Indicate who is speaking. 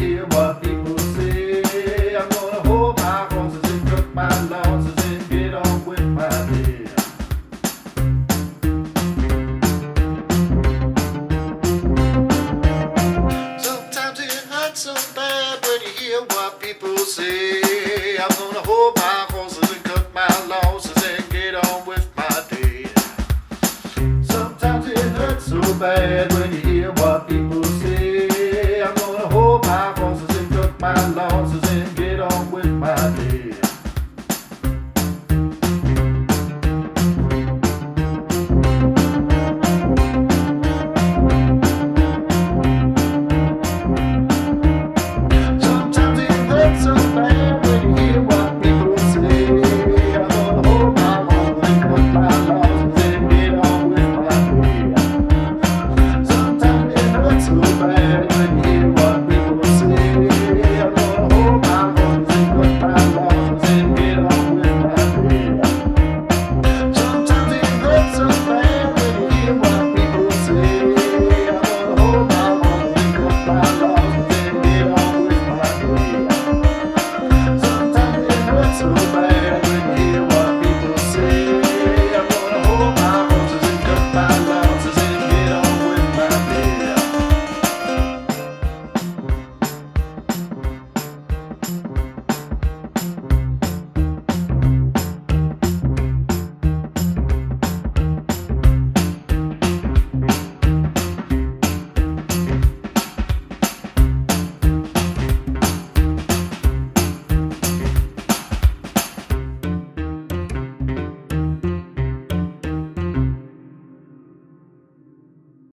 Speaker 1: hear what people say. I'm gonna hold my horses and cut my losses and get on with my day. Sometimes it hurts so bad when you hear what people say. I'm gonna hold my horses and cut my losses and get on with my day. Sometimes it hurts so bad when